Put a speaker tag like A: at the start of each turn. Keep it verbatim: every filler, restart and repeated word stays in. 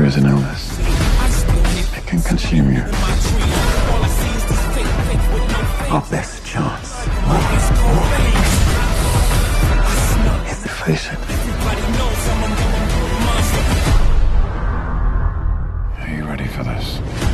A: is an illness. It can consume you. Our best chance is to face it. Are you ready for this?